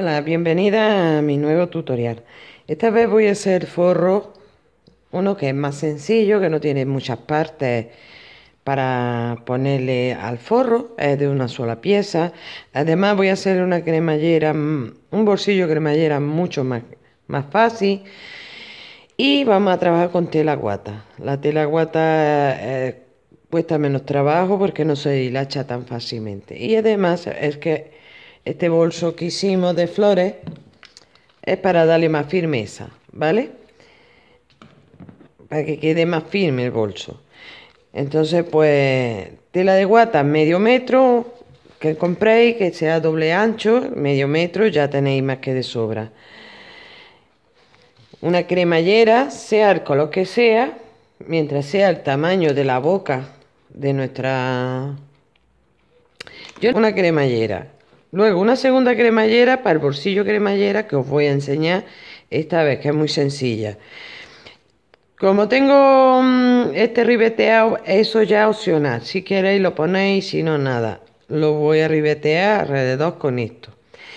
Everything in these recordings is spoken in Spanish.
Hola, bienvenida a mi nuevo tutorial. Esta vez voy a hacer forro, uno que es más sencillo, que no tiene muchas partes para ponerle al forro, es de una sola pieza. Además voy a hacer una cremallera, un bolsillo cremallera mucho más fácil. Y vamos a trabajar con tela guata. La tela guata cuesta menos trabajo porque no se hilacha tan fácilmente. Y además es que este bolso que hicimos de flores es para darle más firmeza, ¿vale? Para que quede más firme el bolso. Entonces, pues, tela de guata medio metro que compréis, que sea doble ancho, medio metro, ya tenéis más que de sobra. Una cremallera, sea el color que sea, mientras sea el tamaño de la boca de nuestra... Una cremallera. Luego una segunda cremallera para el bolsillo cremallera que os voy a enseñar esta vez, que es muy sencilla. Como tengo este ribeteado, eso ya es opcional. Si queréis lo ponéis, si no nada. Lo voy a ribetear alrededor con esto.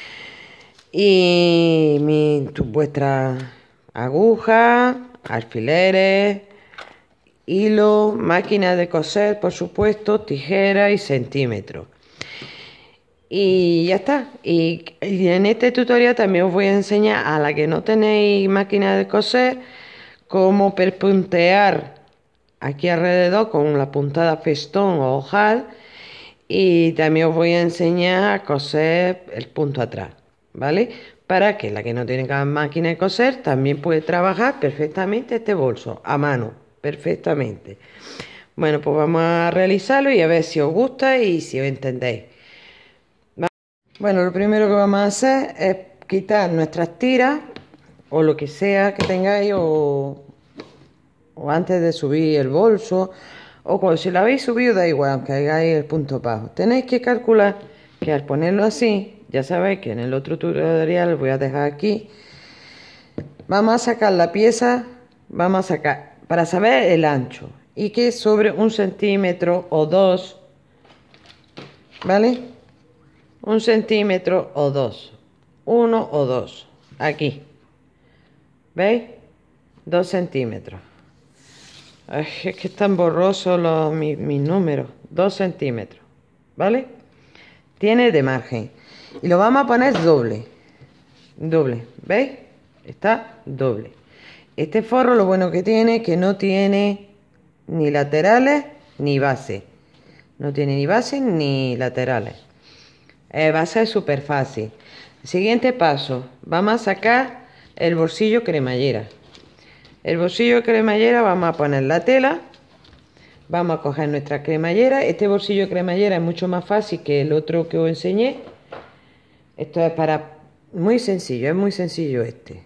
Y vuestras agujas, alfileres, hilo, máquina de coser, por supuesto, tijeras y centímetros. Y ya está. Y en este tutorial también os voy a enseñar, a la que no tenéis máquina de coser, cómo perpuntear aquí alrededor con la puntada festón o ojal. Y también os voy a enseñar a coser el punto atrás, ¿vale? Para que la que no tiene máquina de coser también puede trabajar perfectamente este bolso a mano, perfectamente. Bueno, pues vamos a realizarlo y a ver si os gusta y si os entendéis. Bueno, lo primero que vamos a hacer es quitar nuestras tiras o lo que sea que tengáis o antes de subir el bolso o cuando si lo habéis subido da igual, aunque hagáis el punto bajo. Tenéis que calcular que al ponerlo así, ya sabéis que en el otro tutorial voy a dejar aquí, vamos a sacar la pieza, vamos a sacar para saber el ancho y que sobre 1 centímetro o 2, ¿vale? 1 centímetro o 2, 1 o 2, aquí, ¿veis? 2 centímetros. Ay, es que están borrosos mis números. 2 centímetros, ¿vale? Tiene de margen. Y lo vamos a poner doble. Doble, ¿veis? Está doble. Este forro lo bueno que tiene es que no tiene ni laterales ni base. No tiene ni base ni laterales. Va a ser súper fácil. Siguiente paso. Vamos a sacar el bolsillo cremallera. El bolsillo cremallera vamos a poner la tela. Vamos a coger nuestra cremallera. Este bolsillo cremallera es mucho más fácil que el otro que os enseñé. Esto es para... Muy sencillo, es muy sencillo este.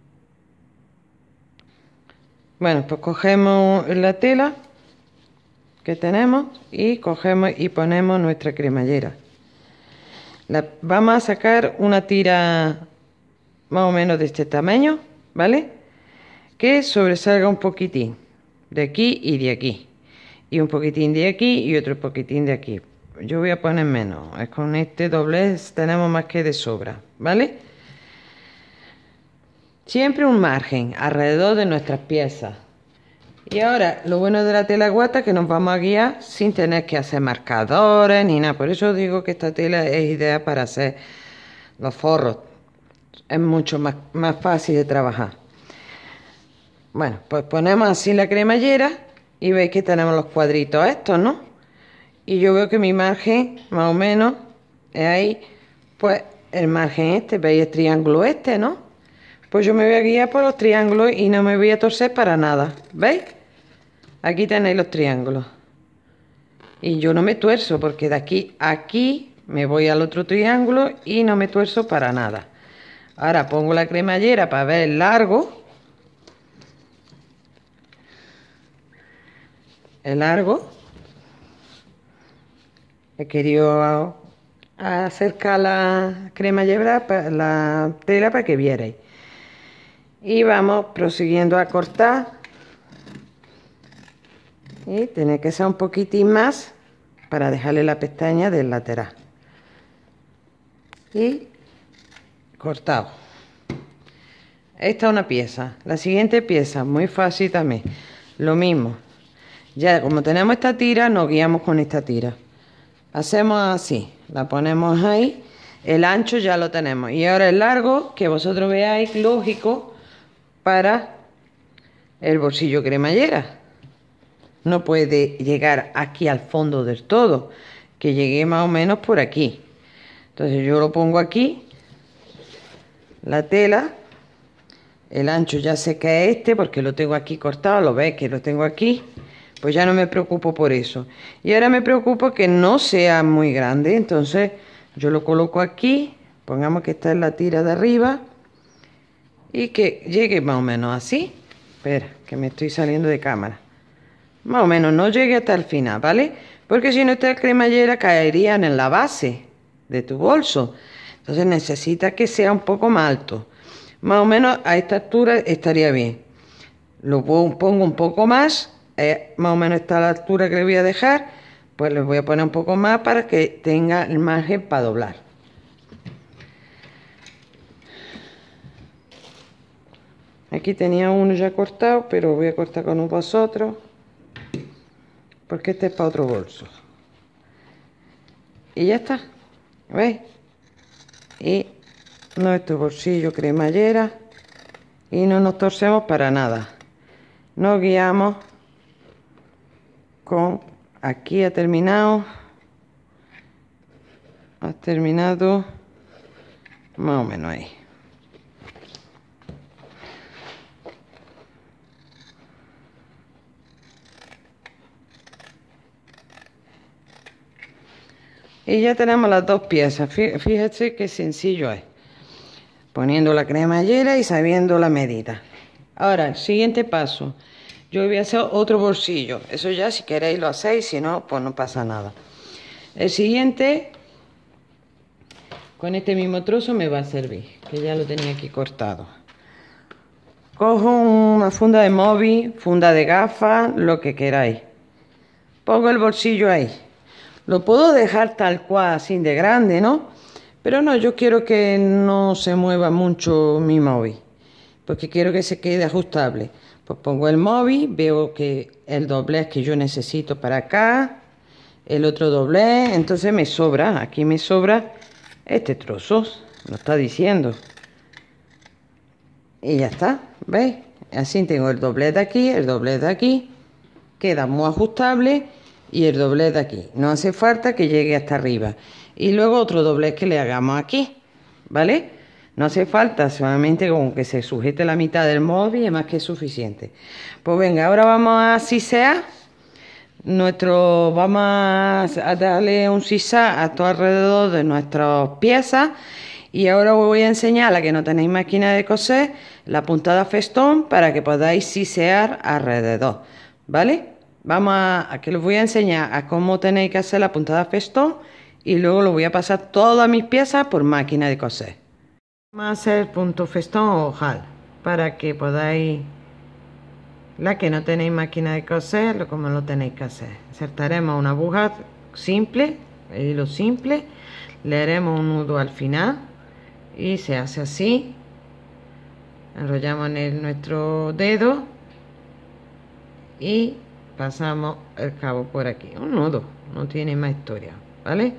Bueno, pues cogemos la tela que tenemos y cogemos y ponemos nuestra cremallera. Vamos a sacar una tira más o menos de este tamaño, ¿vale? Que sobresalga un poquitín de aquí y de aquí. Y un poquitín de aquí y otro poquitín de aquí. Yo voy a poner menos. Con este doblez tenemos más que de sobra, ¿vale? Siempre un margen alrededor de nuestras piezas. Y ahora, lo bueno de la tela guata es que nos vamos a guiar sin tener que hacer marcadores ni nada. Por eso digo que esta tela es ideal para hacer los forros. Es mucho más fácil de trabajar. Bueno, pues ponemos así la cremallera y veis que tenemos los cuadritos estos, ¿no? Y yo veo que mi margen, más o menos, es ahí, pues el margen este, veis el triángulo este, ¿no? Pues yo me voy a guiar por los triángulos y no me voy a torcer para nada, ¿veis? Aquí tenéis los triángulos. Y yo no me tuerzo porque de aquí a aquí me voy al otro triángulo y no me tuerzo para nada. Ahora pongo la cremallera para ver el largo. El largo. He querido acercar la cremallera, la tela para que vierais. Y vamos prosiguiendo a cortar. Y tiene que ser un poquitín más para dejarle la pestaña del lateral. Y cortado. Esta es una pieza. La siguiente pieza, muy fácil también. Lo mismo. Ya como tenemos esta tira, nos guiamos con esta tira. Hacemos así. La ponemos ahí. El ancho ya lo tenemos. Y ahora el largo, que vosotros veáis lógico para el bolsillo cremallera. No puede llegar aquí al fondo del todo. Que llegue más o menos por aquí. Entonces yo lo pongo aquí. La tela. El ancho ya sé que es este porque lo tengo aquí cortado. Lo veis que lo tengo aquí. Pues ya no me preocupo por eso. Y ahora me preocupo que no sea muy grande. Entonces yo lo coloco aquí. Pongamos que esta es la tira de arriba. Y que llegue más o menos así. Espera, que me estoy saliendo de cámara. Más o menos, no llegue hasta el final, ¿vale? Porque si no, esta cremallera caería en la base de tu bolso. Entonces necesita que sea un poco más alto. Más o menos a esta altura estaría bien. Lo pongo un poco más. Más o menos está la altura que le voy a dejar. Pues le voy a poner un poco más para que tenga el margen para doblar. Aquí tenía uno ya cortado, pero voy a cortar con vosotros. Porque este es para otro bolso. Y ya está. ¿Veis? Y nuestro bolsillo cremallera. Y no nos torcemos para nada. Nos guiamos con... Aquí ha terminado. Ha terminado más o menos ahí. Y ya tenemos las dos piezas. Fíjense qué sencillo es. Poniendo la cremallera y sabiendo la medida. Ahora, el siguiente paso. Yo voy a hacer otro bolsillo. Eso ya si queréis lo hacéis, si no, pues no pasa nada. El siguiente, con este mismo trozo me va a servir. Que ya lo tenía aquí cortado. Cojo una funda de móvil, funda de gafas, lo que queráis. Pongo el bolsillo ahí. Lo puedo dejar tal cual, así de grande, ¿no? Pero no, yo quiero que no se mueva mucho mi móvil. Porque quiero que se quede ajustable. Pues pongo el móvil, veo que el doblez que yo necesito para acá. El otro doblez, entonces me sobra. Aquí me sobra este trozo. Lo está diciendo. Y ya está, ¿veis? Así tengo el doblez de aquí, el doblez de aquí. Queda muy ajustable. Y el doblez de aquí. No hace falta que llegue hasta arriba. Y luego otro doblez que le hagamos aquí. ¿Vale? No hace falta, solamente con que se sujete la mitad del móvil es más que suficiente. Pues venga, ahora vamos a sisear. Vamos a darle un sisá a todo alrededor de nuestras piezas. Y ahora os voy a enseñar, a la que no tenéis máquina de coser, la puntada festón para que podáis sisear alrededor. ¿Vale? Vamos a que os voy a enseñar a cómo tenéis que hacer la puntada festón y luego lo voy a pasar todas mis piezas por máquina de coser. Vamos a hacer punto festón o ojal para que podáis, la que no tenéis máquina de coser, como lo tenéis que hacer. Insertaremos una aguja simple, el hilo simple, le haremos un nudo al final y se hace así. Enrollamos en nuestro dedo y pasamos el cabo por aquí, un nudo, no tiene más historia, ¿vale?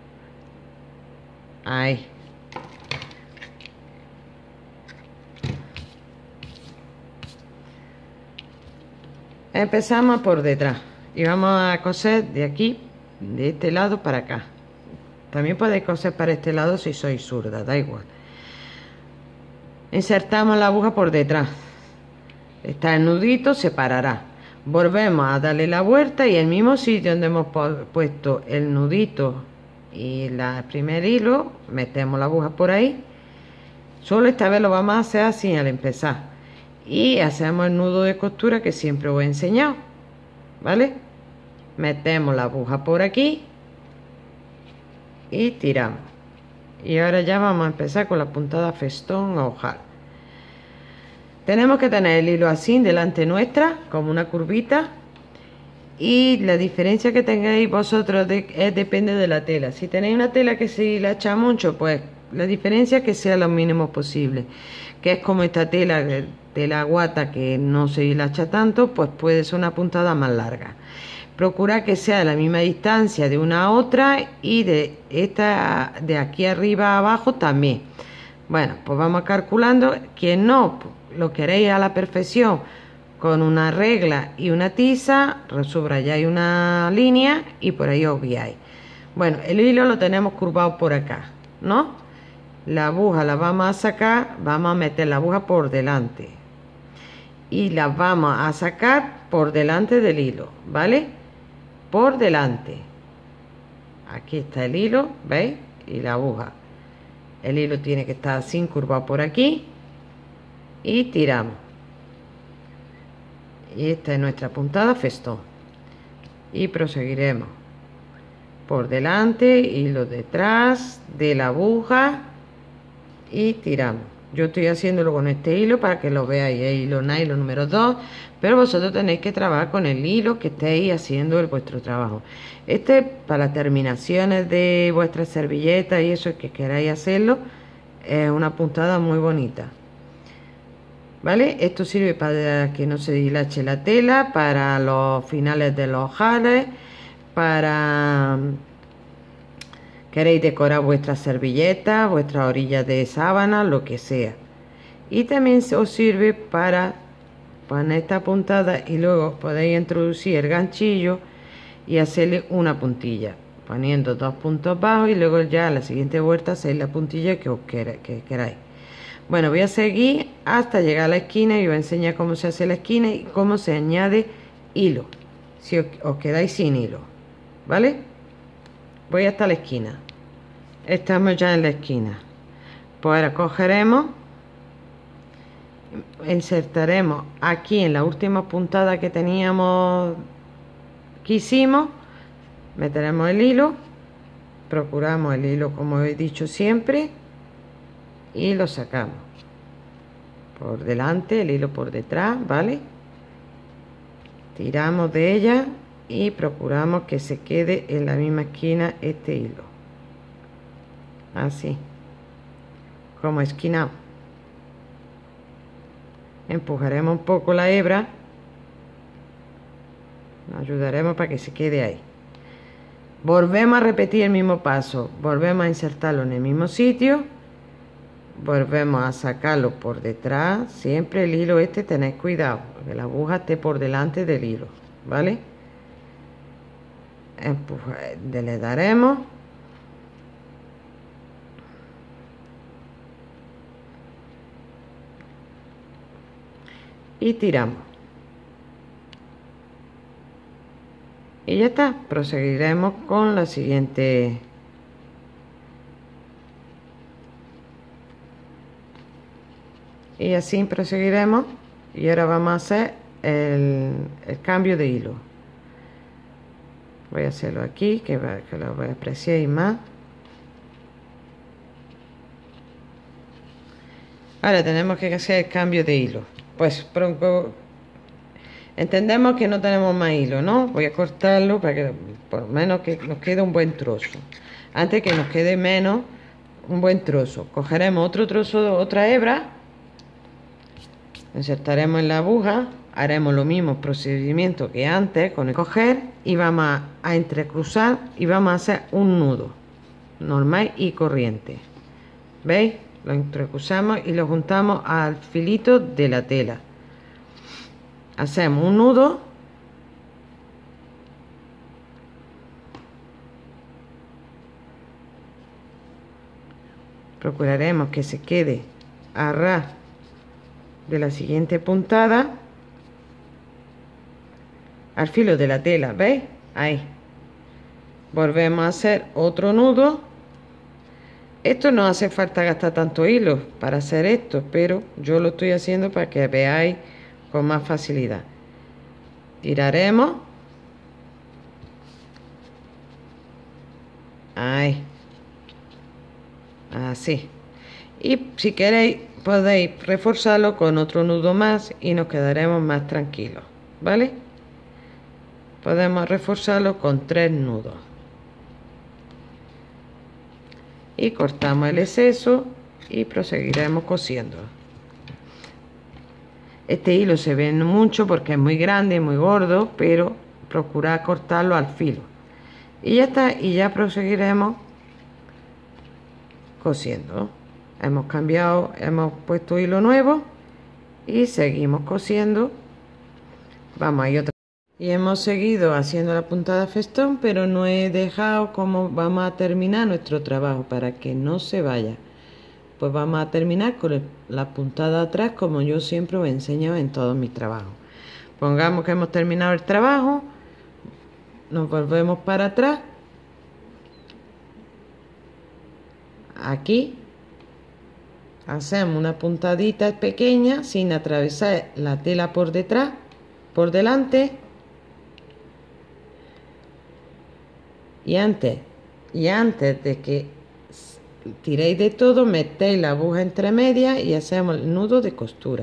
Ahí. Empezamos por detrás y vamos a coser de aquí, de este lado para acá. También podéis coser para este lado si sois zurda, da igual. Insertamos la aguja por detrás. Está el nudito, se parará. Volvemos a darle la vuelta y el mismo sitio donde hemos puesto el nudito y el primer hilo, metemos la aguja por ahí. Solo esta vez lo vamos a hacer así al empezar. Y hacemos el nudo de costura que siempre os he enseñado. ¿Vale? Metemos la aguja por aquí y tiramos. Y ahora ya vamos a empezar con la puntada festón o ojal. Tenemos que tener el hilo así delante nuestra, como una curvita. Y la diferencia que tengáis vosotros depende de la tela. Si tenéis una tela que si la echa mucho, pues La diferencia es que sea lo mínimo posible, que es como esta tela guata que no se hilacha tanto, pues puede ser una puntada más larga. Procura que sea de la misma distancia de una a otra y de esta de aquí arriba a abajo también. Bueno, pues vamos calculando. Quien no lo queréis a la perfección, con una regla y una tiza, subrayáis una línea y por ahí os guiáis. Bueno, el hilo lo tenemos curvado por acá, ¿no? La aguja la vamos a sacar, vamos a meter la aguja por delante y la vamos a sacar por delante del hilo, ¿vale? Por delante. Aquí está el hilo, ¿veis? Y la aguja. El hilo tiene que estar así curvado por aquí y tiramos. Y esta es nuestra puntada festón. Y proseguiremos por delante, hilo detrás de la aguja y tiramos. Yo estoy haciéndolo con este hilo para que lo veáis, el hilo nylon número 2, pero vosotros tenéis que trabajar con el hilo que estéis haciendo vuestro trabajo. Este para terminaciones de vuestras servilletas y eso que queráis hacerlo, es una puntada muy bonita. ¿Vale? Esto sirve para que no se dilache la tela, para los finales de los ojales, para queréis decorar vuestras servilletas, vuestras orillas de sábana, lo que sea. Y también os sirve para poner esta puntada y luego podéis introducir el ganchillo y hacerle una puntilla, poniendo 2 puntos bajos y luego ya a la siguiente vuelta hacéis la puntilla que queráis. Bueno, voy a seguir hasta llegar a la esquina y os voy a enseñar cómo se hace la esquina y cómo se añade hilo, si os quedáis sin hilo, ¿vale? Voy hasta la esquina. Estamos ya en la esquina. Pues ahora cogeremos, insertaremos aquí en la última puntada que teníamos, que hicimos, meteremos el hilo, procuramos el hilo como he dicho siempre y lo sacamos por delante, el hilo por detrás, ¿vale? Tiramos de ella y procuramos que se quede en la misma esquina este hilo, así como esquinado. Empujaremos un poco la hebra, nos ayudaremos para que se quede ahí. Volvemos a repetir el mismo paso, volvemos a insertarlo en el mismo sitio, volvemos a sacarlo por detrás. Siempre el hilo este tenéis cuidado, que la aguja esté por delante del hilo, ¿vale? Le daremos y tiramos y ya está. Proseguiremos con la siguiente. Y así proseguiremos. Y ahora vamos a hacer el cambio de hilo. Voy a hacerlo aquí, que lo voy a apreciar más. Ahora tenemos que hacer el cambio de hilo. Pues entendemos que no tenemos más hilo, ¿no? Voy a cortarlo para que por lo menos que nos quede un buen trozo. Antes que nos quede menos, un buen trozo. Cogeremos otro trozo, otra hebra, insertaremos en la aguja, haremos lo mismo procedimiento que antes con el coger y vamos a entrecruzar y vamos a hacer un nudo normal y corriente. ¿Veis? Lo entrecruzamos y lo juntamos al filito de la tela. Hacemos un nudo, procuraremos que se quede a ras de la siguiente puntada, al filo de la tela, ¿veis? Ahí. Volvemos a hacer otro nudo. Esto no hace falta gastar tanto hilo para hacer esto, pero yo lo estoy haciendo para que veáis con más facilidad. Tiraremos. Ahí. Así. Y si queréis podéis reforzarlo con otro nudo más y nos quedaremos más tranquilos, ¿vale? Podemos reforzarlo con 3 nudos. y cortamos el exceso y proseguiremos cosiendo. Este hilo se ve mucho porque es muy grande, muy gordo, pero procurad cortarlo al filo. Y ya está, y ya proseguiremos cosiendo. Hemos cambiado, hemos puesto hilo nuevo y seguimos cosiendo. Vamos ahí otra. Y hemos seguido haciendo la puntada festón, pero no he dejado cómo vamos a terminar nuestro trabajo para que no se vaya. Pues vamos a terminar con la puntada atrás, como yo siempre os enseño en todos mis trabajos. Pongamos que hemos terminado el trabajo, nos volvemos para atrás, aquí hacemos una puntadita pequeña sin atravesar la tela por detrás, por delante, y antes de que tiréis de todo, metéis la aguja entre medias y hacemos el nudo de costura.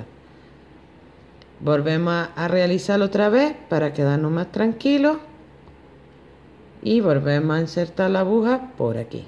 Volvemos a realizarlo otra vez para quedarnos más tranquilos y volvemos a insertar la aguja por aquí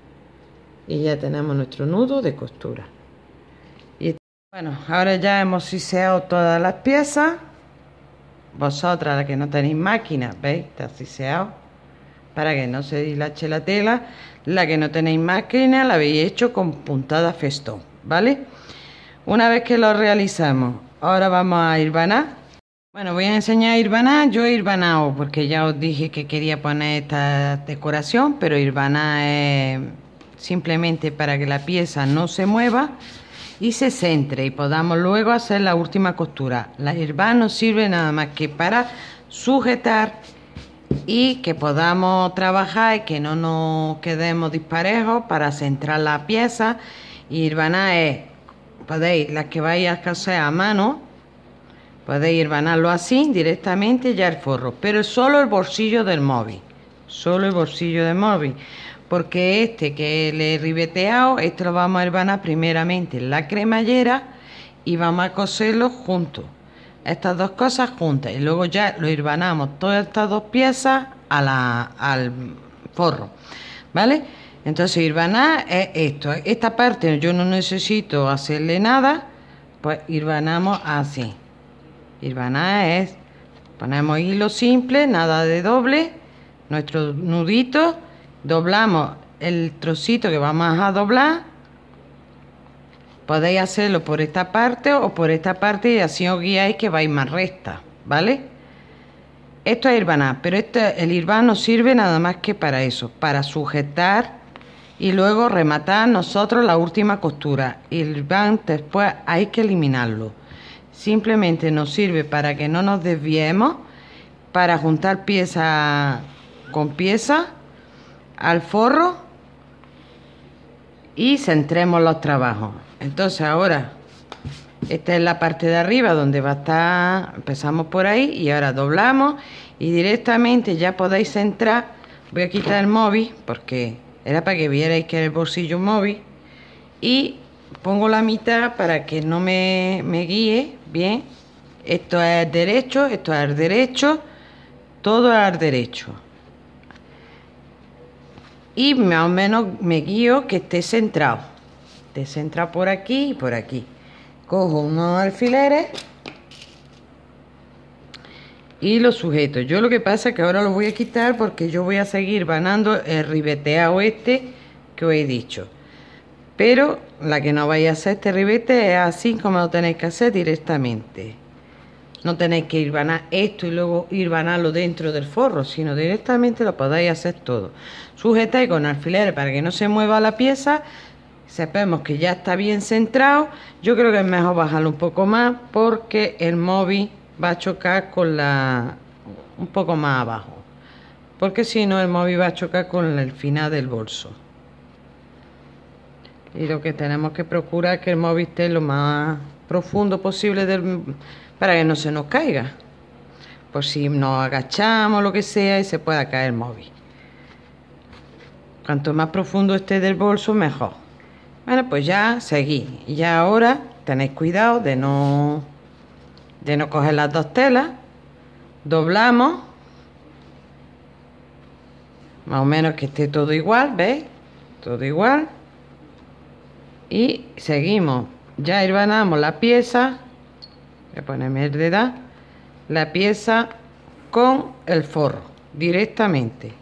y ya tenemos nuestro nudo de costura. Y bueno, ahora ya hemos siseado todas las piezas. Vosotras, las que no tenéis máquina, veis, está siseado para que no se dilache la tela. La que no tenéis máquina la habéis hecho con puntada festón, ¿vale? Una vez que lo realizamos, ahora vamos a hilvanar. Bueno, voy a enseñar a hilvanar. Yo he hilvanado porque ya os dije que quería poner esta decoración, pero hilvanar es simplemente para que la pieza no se mueva y se centre y podamos luego hacer la última costura. La hilvan nos sirve nada más que para sujetar y que podamos trabajar y que no nos quedemos disparejos, para centrar la pieza. Y hilvanar es, podéis, las que vais a coser a mano, podéis hilvanarlo así directamente ya el forro, pero solo el bolsillo del móvil, solo el bolsillo del móvil, porque este que le he ribeteado, este lo vamos a hilvanar primeramente en la cremallera y vamos a coserlo juntos, estas dos cosas juntas, y luego ya lo hilvanamos todas estas dos piezas al forro, ¿vale? Entonces hilvanar es esto. Esta parte yo no necesito hacerle nada, pues hilvanamos así. Hilvanar es, ponemos hilo simple, nada de doble, nuestro nudito, doblamos el trocito que vamos a doblar. Podéis hacerlo por esta parte o por esta parte y así os guiáis que vais más recta, ¿vale? Esto es hilvanar, pero el hilvan nos sirve nada más que para eso, para sujetar y luego rematar nosotros la última costura. El hilvan después hay que eliminarlo. Simplemente nos sirve para que no nos desviemos, para juntar pieza con pieza al forro y centremos los trabajos. Entonces ahora esta es la parte de arriba donde va a estar, empezamos por ahí y ahora doblamos y directamente ya podéis centrar. Voy a quitar el móvil porque era para que vierais que es el bolsillo móvil y pongo la mitad para que no me guíe bien. Esto es derecho, esto es al derecho, todo es al derecho y más o menos me guío que esté centrado por aquí y por aquí. Cojo unos alfileres y lo sujeto. Yo lo que pasa es que ahora lo voy a quitar porque yo voy a seguir vanando el ribeteado este que os he dicho, pero la que no vais a hacer este ribete es así como lo tenéis que hacer directamente. No tenéis que hilvanar esto y luego hilvanarlo dentro del forro, sino directamente lo podéis hacer todo. Sujetáis con alfileres para que no se mueva la pieza. Sabemos que ya está bien centrado. Yo creo que es mejor bajarlo un poco más porque el móvil va a chocar con un poco más abajo, porque si no el móvil va a chocar con el final del bolso. Y lo que tenemos que procurar es que el móvil esté lo más profundo posible para que no se nos caiga, por si nos agachamos lo que sea y se pueda caer el móvil. Cuanto más profundo esté del bolso, mejor. Bueno, pues ya seguí. Y ya ahora tenéis cuidado de no coger las dos telas. Doblamos. Más o menos que esté todo igual, ¿veis? Todo igual. y seguimos. Ya hilvanamos la pieza, voy a ponerme el dedal, la pieza con el forro directamente.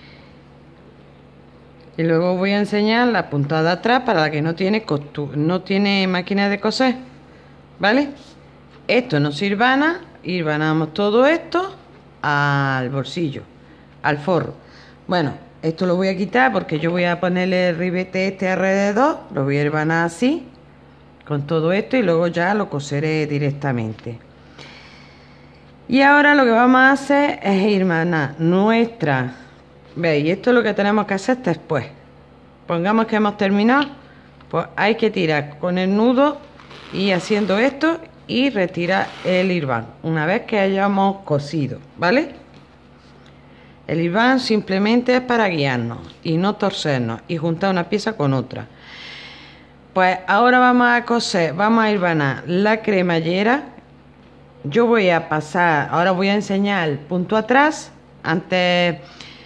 Y luego voy a enseñar la puntada de atrás para la que no tiene máquina de coser, ¿vale? Esto no se hilvana, hilvanamos todo esto al bolsillo, al forro. Bueno, esto lo voy a quitar porque yo voy a ponerle el ribete este alrededor, lo voy a hilvanar así, con todo esto, y luego ya lo coseré directamente. Y ahora lo que vamos a hacer es hilvanar nuestra... ¿Veis? Esto es lo que tenemos que hacer después. Pongamos que hemos terminado, pues hay que tirar con el nudo y haciendo esto y retirar el hilván una vez que hayamos cosido, ¿vale? El hilván simplemente es para guiarnos y no torcernos y juntar una pieza con otra. Pues ahora vamos a coser, vamos a hilvanar la cremallera. Yo voy a pasar, ahora voy a enseñar el punto atrás antes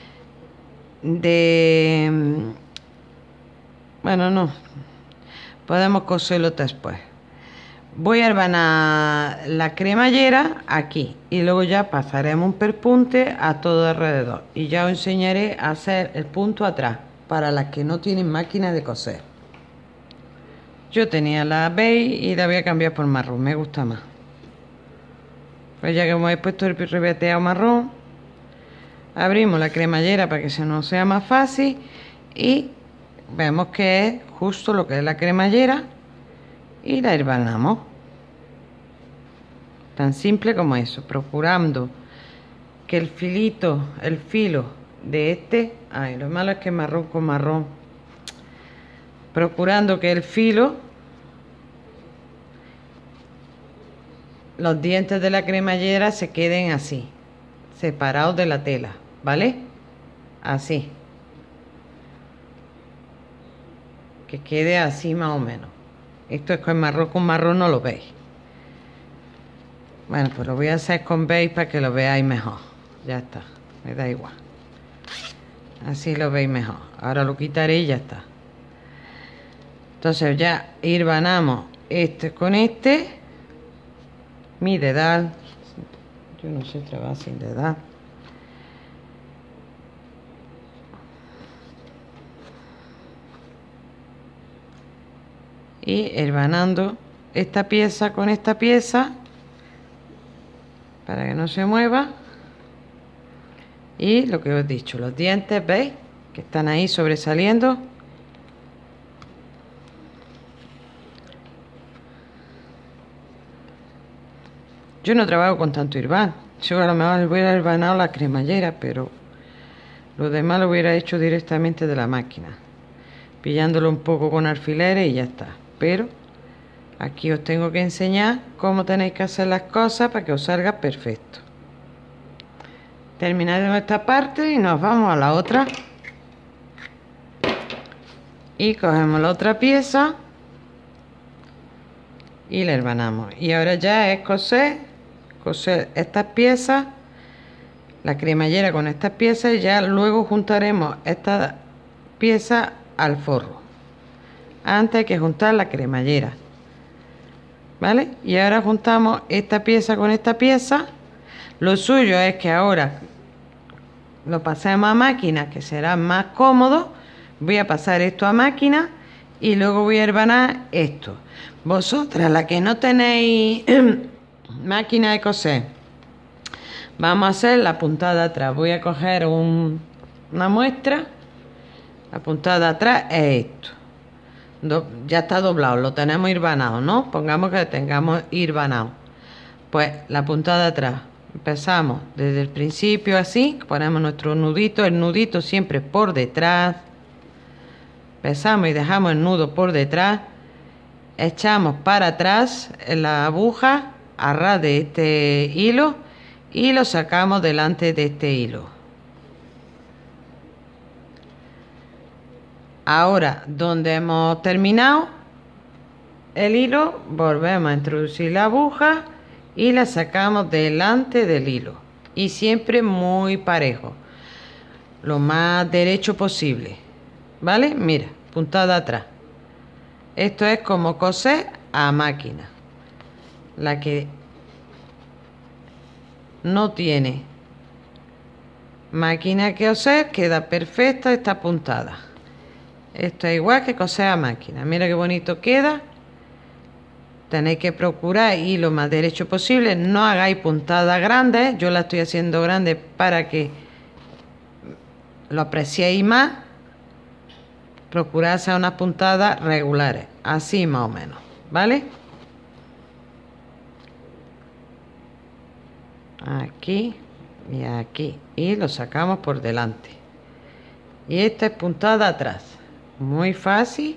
de... Bueno, no, podemos coserlo después. Voy a hilvanar la cremallera aquí y luego ya pasaremos un perpunte a todo alrededor y ya os enseñaré a hacer el punto atrás para las que no tienen máquina de coser. Yo tenía la beige y la voy a cambiar por marrón, me gusta más. Pues ya que hemos puesto el ribeteado marrón, abrimos la cremallera para que se nos sea más fácil y vemos que es justo lo que es la cremallera y la hilvanamos. Tan simple como eso, procurando que el filo de este, ay, lo malo es que marrón con marrón, procurando que el filo, los dientes de la cremallera se queden así, separados de la tela, ¿vale? Así. Que quede así más o menos. Esto es con marrón no lo veis. Bueno, pues lo voy a hacer con beige para que lo veáis mejor. Ya está, me da igual. Así lo veis mejor. Ahora lo quitaré y ya está. Entonces ya hilvanamos este con este. Mi dedal. Yo no sé trabajar sin dedal. Y hilvanando esta pieza con esta pieza para que no se mueva. Y lo que os he dicho, los dientes, ¿veis? Que están ahí sobresaliendo. Yo no trabajo con tanto hilván. Yo a lo mejor hubiera hilvanado la cremallera, pero lo demás lo hubiera hecho directamente de la máquina, pillándolo un poco con alfileres y ya está. Pero aquí os tengo que enseñar cómo tenéis que hacer las cosas para que os salga perfecto. Terminamos esta parte y nos vamos a la otra. Y cogemos la otra pieza y la hilvanamos. Y ahora ya es coser estas piezas, la cremallera con estas piezas, y ya luego juntaremos esta pieza al forro. Antes hay que juntar la cremallera, ¿vale? Y ahora juntamos esta pieza con esta pieza. Lo suyo es que ahora lo pasemos a máquina, que será más cómodo. Voy a pasar esto a máquina y luego voy a hilvanar esto. Vosotras, la que no tenéis máquina de coser, vamos a hacer la puntada de atrás. Voy a coger una muestra. La puntada de atrás es esto. Ya está doblado, lo tenemos hilvanado, ¿no? Pongamos que tengamos hilvanado. Pues la puntada de atrás, empezamos desde el principio así, ponemos nuestro nudito, el nudito siempre por detrás. Empezamos y dejamos el nudo por detrás, echamos para atrás la aguja a ras de este hilo y lo sacamos delante de este hilo. Ahora, donde hemos terminado el hilo, volvemos a introducir la aguja y la sacamos delante del hilo. Y siempre muy parejo, lo más derecho posible, ¿vale? Mira, puntada atrás. Esto es como coser a máquina. La que no tiene máquina que coser queda perfecta esta puntada. Esto es igual que coser a máquina. Mira qué bonito queda. Tenéis que procurar ir lo más derecho posible. No hagáis puntadas grandes. Yo la estoy haciendo grande para que lo apreciéis más. Procurad hacer unas puntadas regulares, así más o menos, ¿vale? Aquí y aquí, y lo sacamos por delante. Y esta es puntada atrás, muy fácil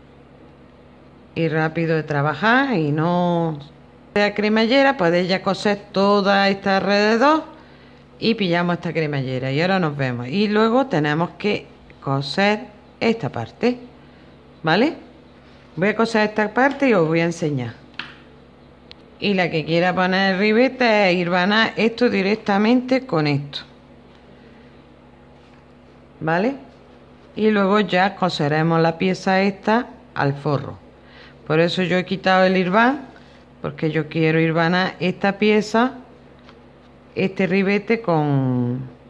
y rápido de trabajar. Y no la cremallera, podéis ya coser toda esta alrededor y pillamos esta cremallera. Y ahora nos vemos, y luego tenemos que coser esta parte, ¿vale? Voy a coser esta parte y os voy a enseñar. Y la que quiera poner el ribete es hilvanar esto directamente con esto, ¿vale? Y luego ya coseremos la pieza esta al forro. Por eso yo he quitado el hilván, porque yo quiero hilvanar esta pieza, este ribete con...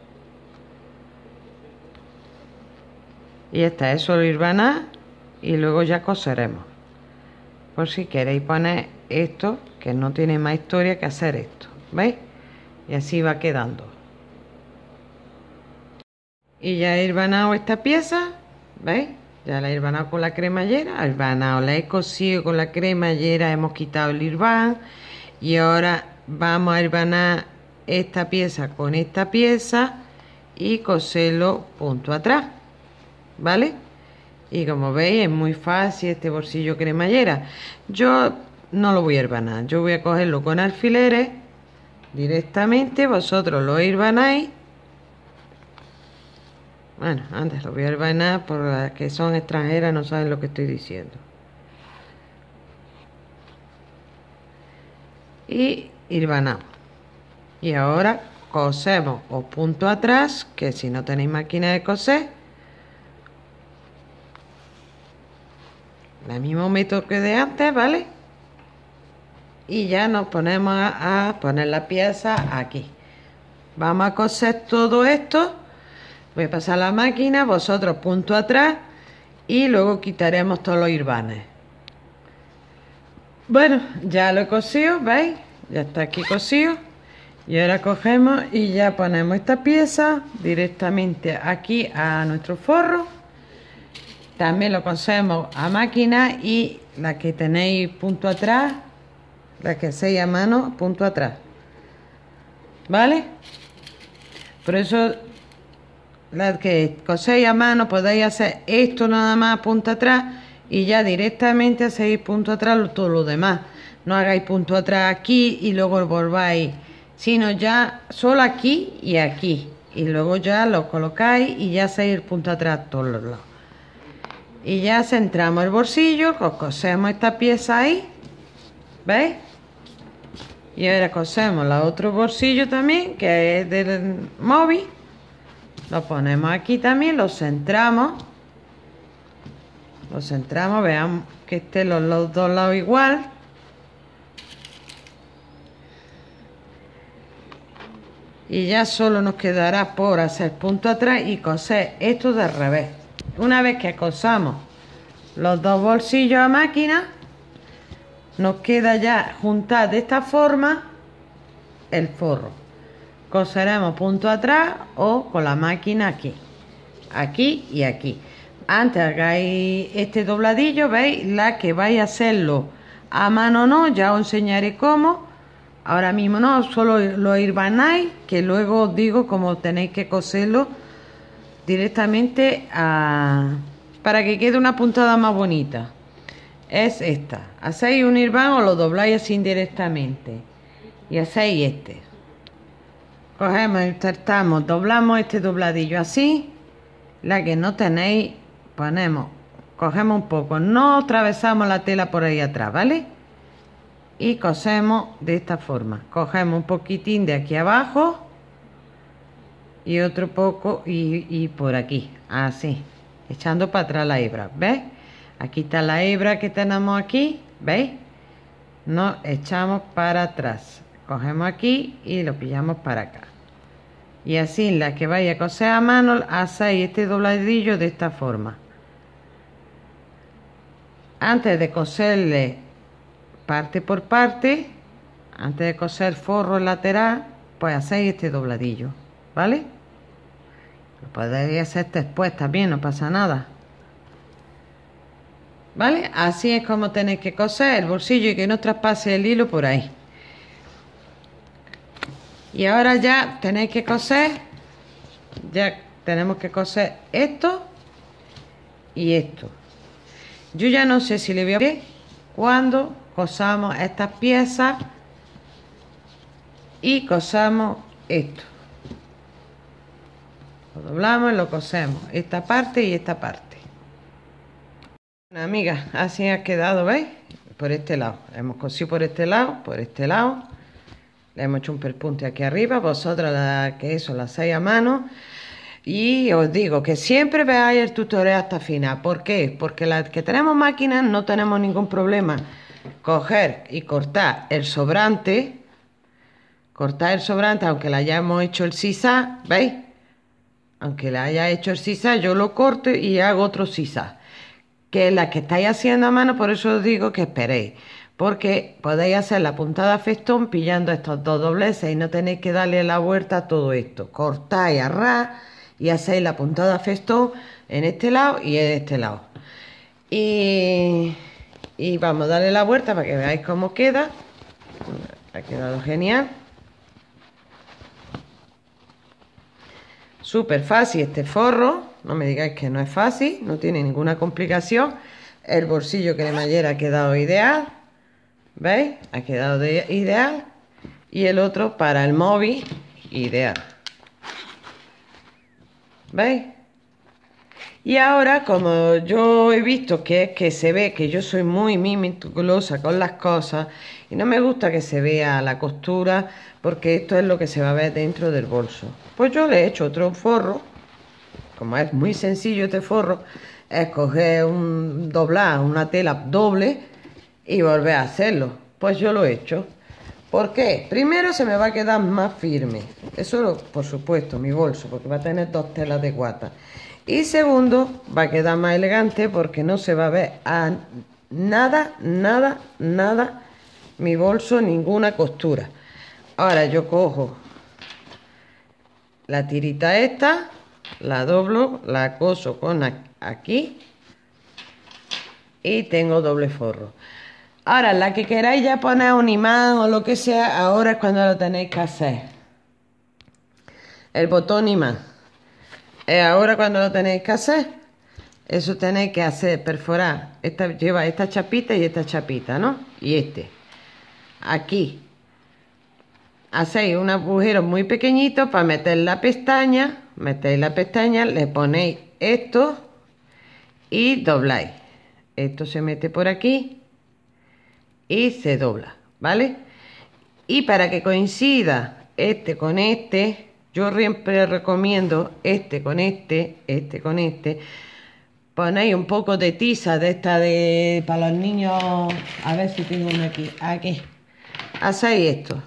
Y esta es solo hilvanar y luego ya coseremos. Por si queréis poner esto, que no tiene más historia que hacer esto, ¿veis? Y así va quedando. Y ya he hilvanado esta pieza, ¿veis? Ya la he hilvanado con la cremallera, hilvanado, la he cosido con la cremallera, hemos quitado el hilván y ahora vamos a hilvanar esta pieza con esta pieza y coserlo punto atrás, ¿vale? Y como veis es muy fácil este bolsillo cremallera. Yo no lo voy a hilvanar, yo voy a cogerlo con alfileres directamente, vosotros lo hilvanáis. Bueno, antes lo voy a hilvanar, por las que son extranjeras no saben lo que estoy diciendo. Y hilvanamos. Y ahora cosemos o punto atrás, que si no tenéis máquina de coser, el mismo método que de antes, ¿vale? Y ya nos ponemos a poner la pieza aquí. Vamos a coser todo esto. Voy a pasar la máquina, vosotros punto atrás y luego quitaremos todos los hilvanes. Bueno, ya lo he cosido, ¿veis? Ya está aquí cosido. Y ahora cogemos y ya ponemos esta pieza directamente aquí a nuestro forro. También lo cosemos a máquina y la que tenéis punto atrás, la que hacéis a mano, punto atrás, ¿vale? Por eso la que coséis a mano podéis hacer esto nada más punto atrás y ya directamente hacéis punto atrás todo lo demás. No hagáis punto atrás aquí y luego volváis, sino ya solo aquí y aquí, y luego ya lo colocáis y ya hacéis el punto atrás a todos los lados. Y ya centramos el bolsillo, cosemos esta pieza ahí, ¿veis? Y ahora cosemos el otro bolsillo también, que es del móvil. Lo ponemos aquí también, lo centramos, veamos que estén los dos lados igual. Y ya solo nos quedará por hacer punto atrás y coser esto de revés. Una vez que cosamos los dos bolsillos a máquina, nos queda ya juntar de esta forma el forro. Coseremos punto atrás o con la máquina aquí, aquí y aquí. Antes hagáis este dobladillo, veis, la que vais a hacerlo a mano no, ya os enseñaré cómo. Ahora mismo no, solo lo hilvanáis, que luego os digo cómo tenéis que coserlo directamente para que quede una puntada más bonita. Es esta, hacéis un hilván o lo dobláis así indirectamente y hacéis este. Cogemos, insertamos, doblamos este dobladillo así. La que no tenéis, ponemos, cogemos un poco, no atravesamos la tela por ahí atrás, ¿vale? Y cosemos de esta forma. Cogemos un poquitín de aquí abajo y otro poco y por aquí, así, echando para atrás la hebra, ¿ves? Aquí está la hebra que tenemos aquí, ¿veis? Nos echamos para atrás, cogemos aquí y lo pillamos para acá. Y así, la que vaya a coser a mano, hacéis este dobladillo de esta forma. Antes de coserle parte por parte, antes de coser forro lateral, pues hacéis este dobladillo, ¿vale? Lo podéis hacer después también, no pasa nada, ¿vale? Así es como tenéis que coser el bolsillo y que no traspase el hilo por ahí. Y ahora ya tenéis que coser, ya tenemos que coser esto y esto. Yo ya no sé si le voy a ver cuando cosamos estas piezas y cosamos esto. Lo doblamos y lo cosemos, esta parte y esta parte. Bueno, amigas, así ha quedado, ¿veis? Por este lado, hemos cosido por este lado, le hemos hecho un perpunte aquí arriba. Vosotros que eso lo hacéis a mano. Y os digo que siempre veáis el tutorial hasta final. ¿Por qué? Porque las que tenemos máquinas no tenemos ningún problema. Coger y cortar el sobrante. Aunque le hayamos hecho el sisá, ¿veis? Aunque le haya hecho el sisá, yo lo corto y hago otro sisá. Que es la que estáis haciendo a mano, por eso os digo que esperéis. Porque podéis hacer la puntada festón pillando estos dos dobleces y no tenéis que darle la vuelta a todo esto. Cortáis a ras y hacéis la puntada festón en este lado y en este lado. Y vamos a darle la vuelta para que veáis cómo queda. Ha quedado genial. Súper fácil este forro. No me digáis que no es fácil. No tiene ninguna complicación. El bolsillo cremallera ha quedado ideal. ¿Veis? Ha quedado ideal. Y el otro para el móvil, ideal. ¿Veis? Y ahora, como yo he visto que se ve que yo soy muy meticulosa con las cosas y no me gusta que se vea la costura, porque esto es lo que se va a ver dentro del bolso, pues yo le he hecho otro forro. Como es muy sencillo este forro, es coger doblar una tela doble y volver a hacerlo. Pues yo lo he hecho. ¿Por qué? Primero se me va a quedar más firme. Eso, por supuesto, mi bolso, porque va a tener dos telas de guata. Y segundo, va a quedar más elegante porque no se va a ver a nada mi bolso, ninguna costura. Ahora yo cojo la tirita esta, la doblo, la coso con aquí y tengo doble forro. Ahora, la que queráis ya poner un imán o lo que sea, ahora es cuando lo tenéis que hacer. El botón imán. Es ahora cuando lo tenéis que hacer. Eso tenéis que hacer, perforar. Lleva esta chapita y esta chapita, ¿no? Y aquí. Hacéis un agujero muy pequeñito para meter la pestaña. Metéis la pestaña, le ponéis esto y dobláis. Esto se mete por aquí y se dobla, ¿vale? Y para que coincida este con este, yo siempre recomiendo este con este con este. Ponéis un poco de tiza de esta para los niños. A ver si tengo una aquí. Aquí. Hacéis esto.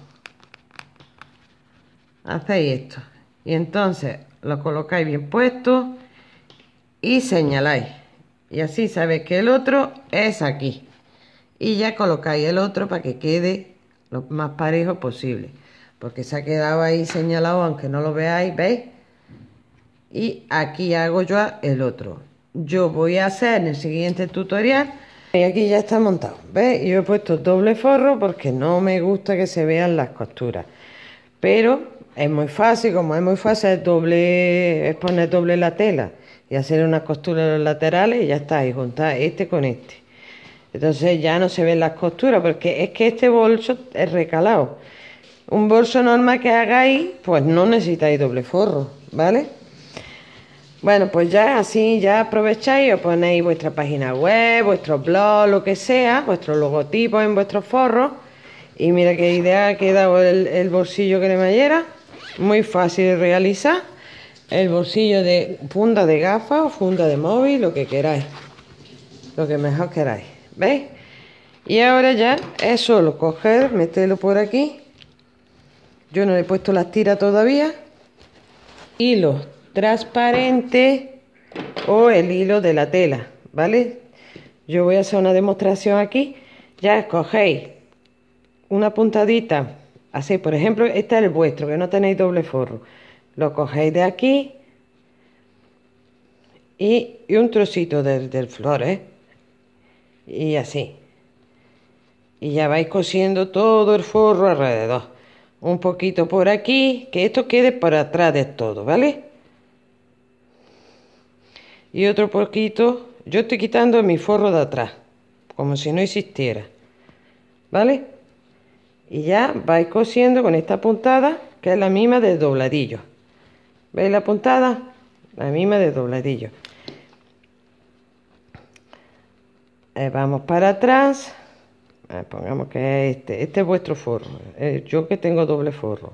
Y entonces lo colocáis bien puesto y señaláis. Y así sabéis que el otro es aquí. Y ya colocáis el otro para que quede lo más parejo posible. Porque se ha quedado ahí señalado, aunque no lo veáis, ¿veis? Y aquí hago yo el otro. Yo voy a hacer en el siguiente tutorial. Y aquí ya está montado, ¿veis? Yo he puesto doble forro porque no me gusta que se vean las costuras. Pero es muy fácil, como es muy fácil es poner doble la tela y hacer unas costuras en los laterales y ya está. Y juntar este con este. Entonces ya no se ven las costuras, porque es que este bolso es recalado. Un bolso normal que hagáis, pues no necesitáis doble forro, ¿vale? Bueno, pues ya así ya aprovecháis y os ponéis vuestra página web, vuestro blog, lo que sea, vuestro logotipo en vuestros forros. Y mira qué idea ha quedado el bolsillo cremallera. Muy fácil de realizar. El bolsillo de funda de gafas o funda de móvil, lo que queráis. lo que mejor queráis, ¿veis? Y ahora ya es solo coger, meterlo por aquí. Yo no le he puesto las tiras todavía. Hilo transparente o el hilo de la tela, ¿vale? Yo voy a hacer una demostración aquí. Ya escogéis una puntadita, así, por ejemplo, este es el vuestro, que no tenéis doble forro. Lo cogéis de aquí y un trocito del flor, y así. Y ya vais cosiendo todo el forro alrededor. Un poquito por aquí, que esto quede por atrás de todo, ¿vale? Y otro poquito, yo estoy quitando mi forro de atrás, como si no existiera, ¿vale? Y ya vais cosiendo con esta puntada, que es la misma del dobladillo. ¿Veis la puntada? La misma del dobladillo. Vamos para atrás. Pongamos que es este es vuestro forro, yo que tengo doble forro.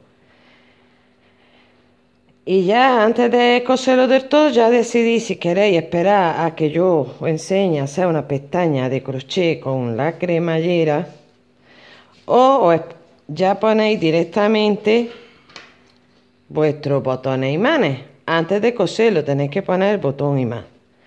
Y ya antes de coserlo del todo, ya decidí si queréis esperar a que yo os enseñe a hacer una pestaña de crochet con la cremallera, o ya ponéis directamente vuestros botones e imanes. Antes de coserlo tenéis que poner el botón imán.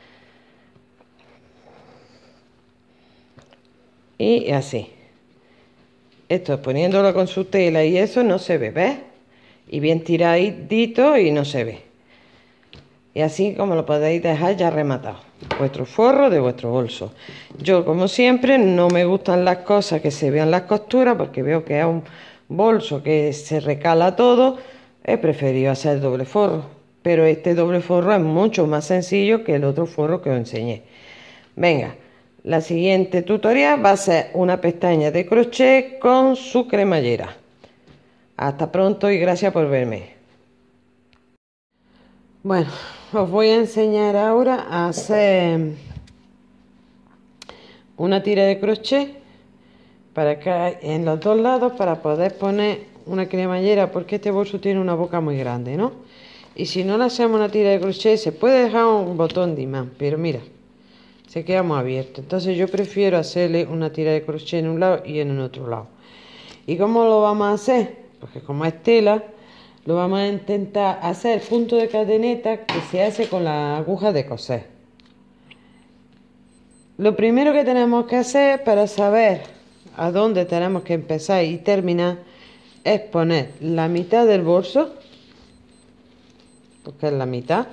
Y así. Esto poniéndolo con su tela y eso no se ve, ¿ves? Y bien tiradito y no se ve. Y así como lo podéis dejar ya rematado. Vuestro forro de vuestro bolso. Yo, como siempre, no me gustan las cosas que se vean las costuras porque veo que es un bolso que se recala todo. He preferido hacer doble forro. Pero este doble forro es mucho más sencillo que el otro forro que os enseñé. Venga. La siguiente tutorial va a ser una pestaña de crochet con su cremallera. Hasta pronto y gracias por verme. Bueno, os voy a enseñar ahora a hacer una tira de crochet para acá en los dos lados para poder poner una cremallera, porque este bolso tiene una boca muy grande, ¿no? Y si no le hacemos una tira de crochet se puede dejar un botón de imán, pero mira, se queda muy abierto. Entonces yo prefiero hacerle una tira de crochet en un lado y en el otro lado. ¿Y cómo lo vamos a hacer? Porque como es tela, lo vamos a intentar hacer punto de cadeneta que se hace con la aguja de coser. Lo primero que tenemos que hacer para saber a dónde tenemos que empezar y terminar es poner la mitad del bolso, porque es la mitad.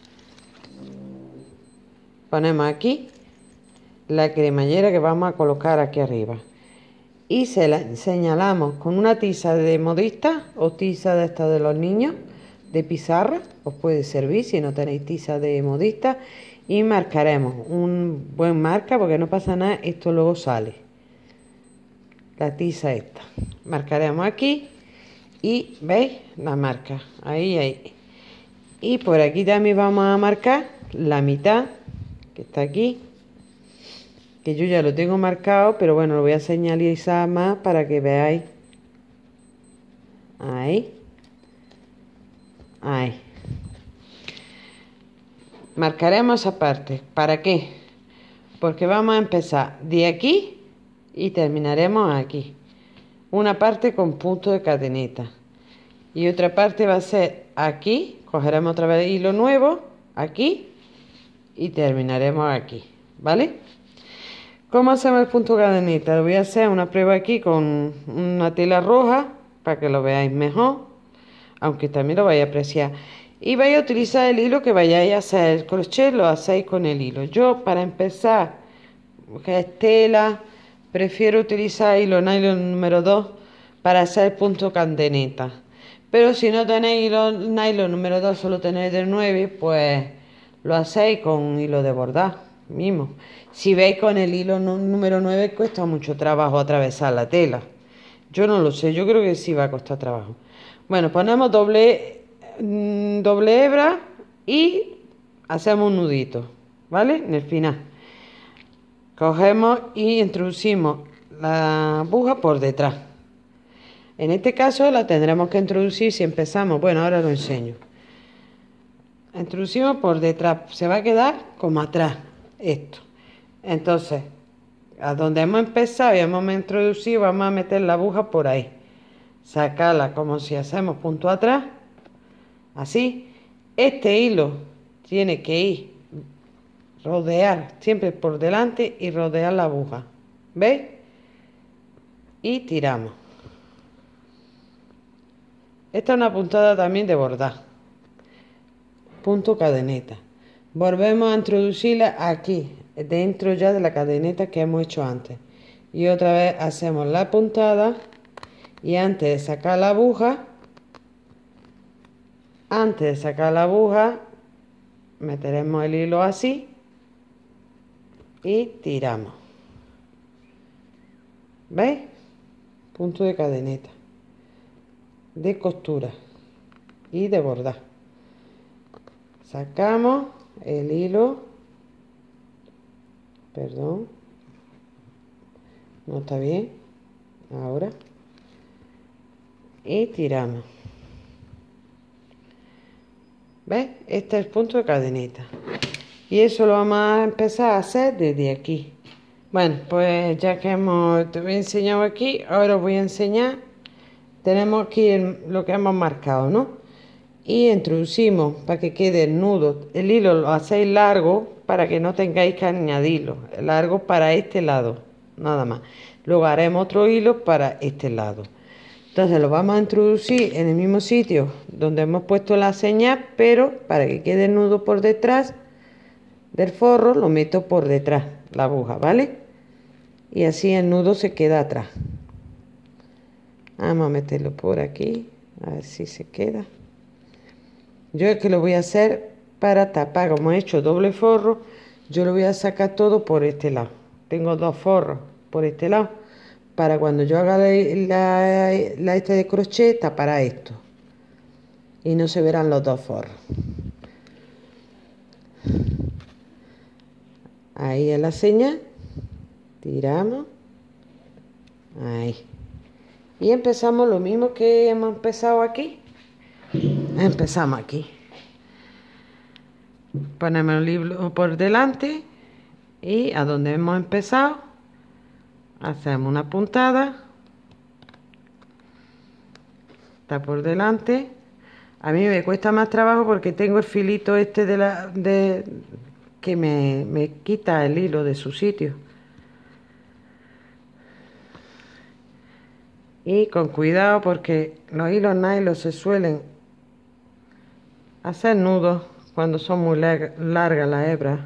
Ponemos aquí la cremallera que vamos a colocar aquí arriba y se la señalamos con una tiza de modista o tiza de esta de los niños de pizarra, os puede servir si no tenéis tiza de modista, y marcaremos un buen marca porque no pasa nada, esto luego sale la tiza esta, marcaremos aquí y veis la marca ahí, y por aquí también vamos a marcar la mitad que está aquí, que yo ya lo tengo marcado, pero bueno, lo voy a señalizar más para que veáis. Ahí. Marcaremos esa parte. ¿Para qué? Porque vamos a empezar de aquí y terminaremos aquí. Una parte con punto de cadeneta. Y otra parte va a ser aquí. Cogeremos otra vez hilo nuevo, aquí, y terminaremos aquí. ¿Vale? ¿Cómo hacemos el punto de cadeneta? Lo voy a hacer una prueba aquí con una tela roja para que lo veáis mejor, aunque también lo vais a apreciar. Y vais a utilizar el hilo que vayáis a hacer. El crochet lo hacéis con el hilo. Yo, para empezar, que es tela, prefiero utilizar hilo nylon número 2 para hacer el punto cadeneta. Pero si no tenéis hilo nylon número 2, solo tenéis del 9, pues lo hacéis con hilo de bordar mismo. Si veis con el hilo número 9 cuesta mucho trabajo atravesar la tela. Yo no lo sé, yo creo que sí va a costar trabajo. Bueno, ponemos doble hebra y hacemos un nudito, ¿vale? En el final. Cogemos y introducimos la aguja por detrás. En este caso la tendremos que introducir si empezamos. Bueno, ahora lo enseño. Introducimos por detrás. Se va a quedar como atrás esto. Entonces, a donde hemos empezado y hemos introducido, vamos a meter la aguja por ahí. Sacarla como si hacemos punto atrás. Así. Este hilo tiene que ir, rodear siempre por delante y rodear la aguja. ¿Veis? Y tiramos. Esta es una puntada también de bordar. Punto cadeneta. Volvemos a introducirla aquí, dentro ya de la cadeneta que hemos hecho antes. Y otra vez hacemos la puntada y antes de sacar la aguja, meteremos el hilo así y tiramos. ¿Veis? Punto de cadeneta, de costura y de bordar. Sacamos el hilo, perdón, no está bien, ahora, y tiramos. ¿Ves? Este es el punto de cadeneta. Y eso lo vamos a empezar a hacer desde aquí. Bueno, pues ya que te voy a enseñar aquí, ahora os voy a enseñar. Tenemos aquí lo que hemos marcado, ¿no? Y introducimos para que quede el nudo. El hilo lo hacéis largo para que no tengáis que añadirlo. Largo para este lado, nada más. Luego haremos otro hilo para este lado. Entonces lo vamos a introducir en el mismo sitio donde hemos puesto la señal, pero para que quede el nudo por detrás del forro, lo meto por detrás, la aguja, ¿vale? Y así el nudo se queda atrás. Vamos a meterlo por aquí, a ver si se queda. Yo es que lo voy a hacer para tapar, como he hecho doble forro, yo lo voy a sacar todo por este lado. Tengo dos forros por este lado. Para cuando yo haga la esta de crochet, tapará esto. Y no se verán los dos forros. Ahí es la señal. Tiramos. Ahí. Y empezamos lo mismo que hemos empezado aquí. Empezamos aquí. Ponemos el hilo por delante. Y a donde hemos empezado, hacemos una puntada. Está por delante. A mí me cuesta más trabajo porque tengo el filito este que me quita el hilo de su sitio. Y con cuidado porque los hilos nylon se suelen hacer nudos cuando son muy largas las hebras.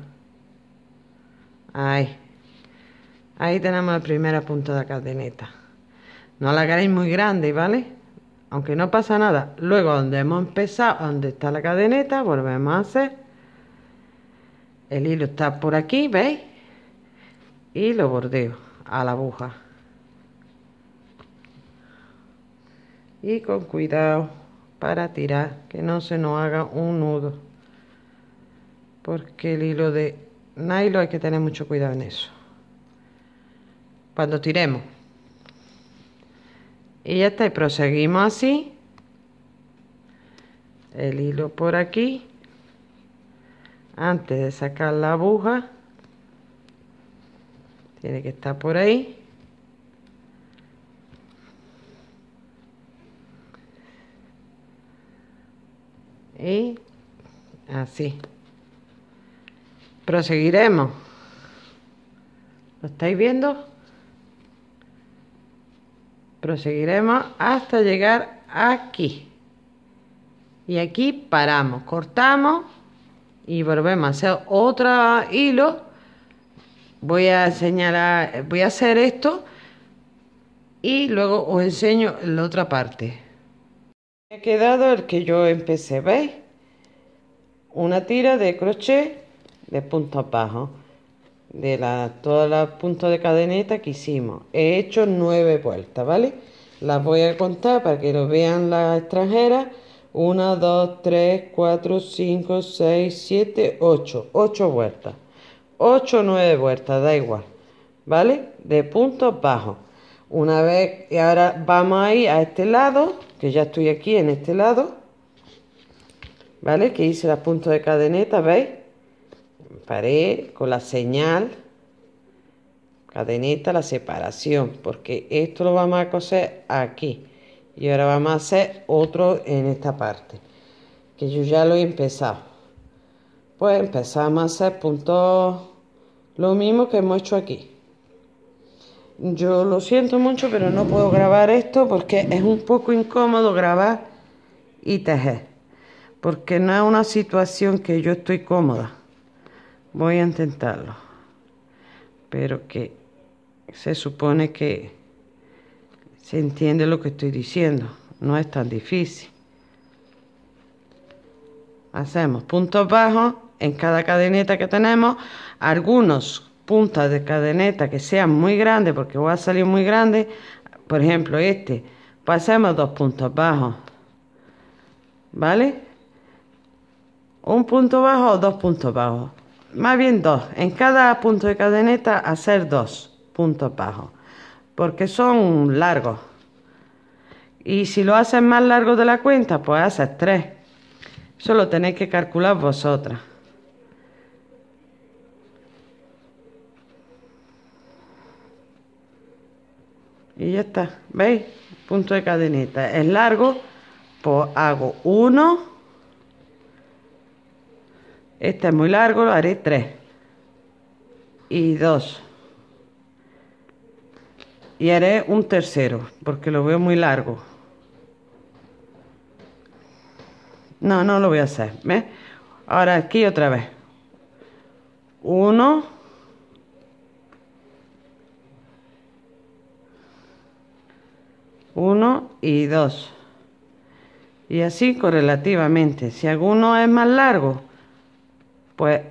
Ahí tenemos la primera punta de cadeneta. No la hagáis muy grande, ¿vale? Aunque no pasa nada. Luego donde hemos empezado, donde está la cadeneta, volvemos a hacer. El hilo está por aquí, ¿veis? Y lo bordeo a la aguja. Y con cuidado para tirar, que no se nos haga un nudo. Porque el hilo de nylon hay que tener mucho cuidado en eso. Cuando tiremos. Y ya está, y proseguimos así. El hilo por aquí. Antes de sacar la aguja. Tiene que estar por ahí. Y así. Proseguiremos. ¿Lo estáis viendo? Proseguiremos hasta llegar aquí. Y aquí paramos, cortamos y volvemos a hacer otro hilo. Voy a hacer esto y luego os enseño la otra parte. Me ha quedado el que yo empecé, ¿veis? Una tira de crochet de puntos bajos de todos los puntos de cadeneta que hicimos. He hecho 9 vueltas, ¿vale? Las voy a contar para que lo vean las extranjeras. 1, 2, 3, 4, 5, 6, 7, 8. 8 vueltas. 8 o 9 vueltas, da igual. ¿Vale? De puntos bajos. Una vez, y ahora vamos a ir a este lado, que ya estoy aquí en este lado. ¿Vale? Que hice los puntos de cadeneta, ¿veis? Paré con la señal cadeneta, la separación, porque esto lo vamos a coser aquí. Y ahora vamos a hacer otro en esta parte, que yo ya lo he empezado. Pues empezamos a hacer puntos, lo mismo que hemos hecho aquí. Yo lo siento mucho, pero no puedo grabar esto porque es un poco incómodo grabar y tejer, porque no es una situación que yo estoy cómoda. Voy a intentarlo, pero que se supone que se entiende lo que estoy diciendo, no es tan difícil. Hacemos puntos bajos en cada cadeneta que tenemos, algunos puntas de cadeneta que sean muy grandes, porque va a salir muy grande, por ejemplo este, pues hacemos 2 puntos bajos, ¿vale? Un punto bajo o 2 puntos bajos, más bien 2, en cada punto de cadeneta hacer 2 puntos bajos, porque son largos, y si lo haces más largo de la cuenta, pues haces 3, eso lo tenéis que calcular vosotras. Y ya está, ¿veis? Punto de cadeneta es largo, pues hago 1, este es muy largo, lo haré 3 y 2 y haré un tercero porque lo veo muy largo. No, no lo voy a hacer, ¿ves? Ahora aquí otra vez 1, 1 y 2, y así correlativamente. Si alguno es más largo, pues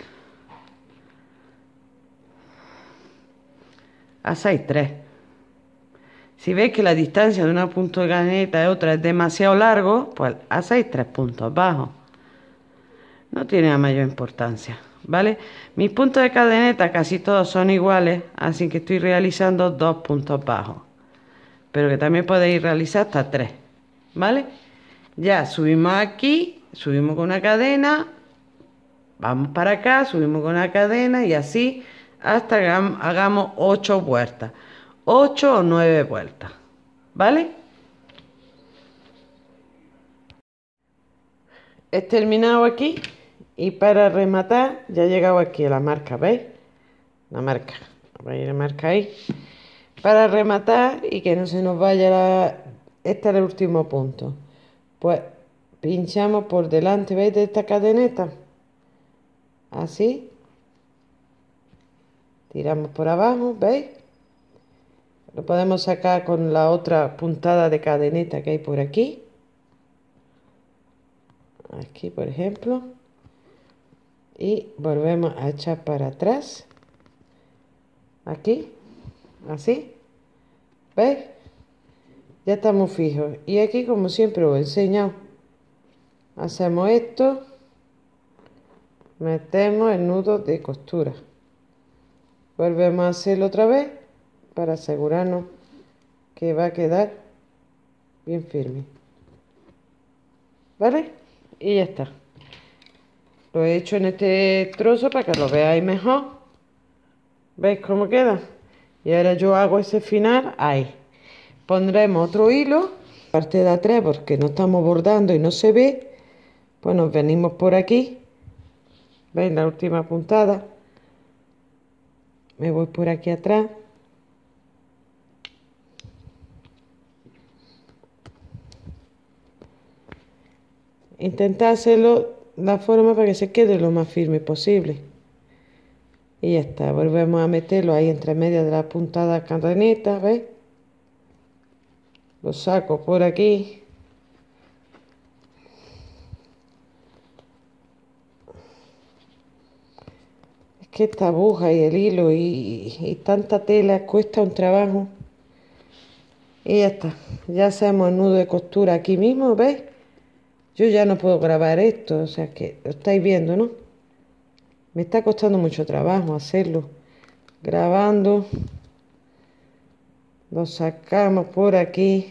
hacéis 3. Si veis que la distancia de una punto de cadeneta y otra es demasiado largo, pues hacéis 3 puntos bajos. No tiene la mayor importancia, ¿vale? Mis puntos de cadeneta casi todos son iguales, así que estoy realizando 2 puntos bajos. Pero que también podéis realizar hasta 3, ¿vale? Ya subimos aquí, subimos con una cadena, vamos para acá, subimos con una cadena y así hasta que hagamos 8 vueltas. 8 o 9 vueltas, ¿vale? He terminado aquí y para rematar ya he llegado aquí a la marca, ¿veis? La marca, veis la marca ahí. Para rematar y que no se nos vaya este es el último punto, pues pinchamos por delante, ¿veis? De esta cadeneta, así, tiramos por abajo, ¿veis? Lo podemos sacar con la otra puntada de cadeneta que hay por aquí. Aquí, por ejemplo. Y volvemos a echar para atrás. Aquí. Así. ¿Veis? Ya estamos fijos. Y aquí, como siempre os he enseñado, hacemos esto. Metemos el nudo de costura. Volvemos a hacerlo otra vez para asegurarnos que va a quedar bien firme. ¿Vale? Y ya está. Lo he hecho en este trozo para que lo veáis mejor. ¿Veis cómo queda? Y ahora yo hago ese final ahí. Pondremos otro hilo, parte de atrás porque no estamos bordando y no se ve. Pues nos venimos por aquí. ¿Veis la última puntada? Me voy por aquí atrás. Intentar hacerlo de la forma para que se quede lo más firme posible. Y ya está, volvemos a meterlo ahí entre medio de la puntada cadeneta, ¿veis? Lo saco por aquí. Es que esta aguja y el hilo y tanta tela cuesta un trabajo. Y ya está, ya hacemos el nudo de costura aquí mismo, ¿veis? Yo ya no puedo grabar esto, o sea que lo estáis viendo, ¿no? Me está costando mucho trabajo hacerlo. Grabando. Lo sacamos por aquí.